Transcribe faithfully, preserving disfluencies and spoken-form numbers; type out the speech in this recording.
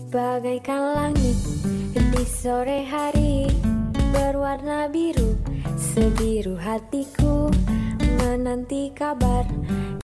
Bagaikan langit di sore hari, berwarna biru, sebiru hatiku menanti kabar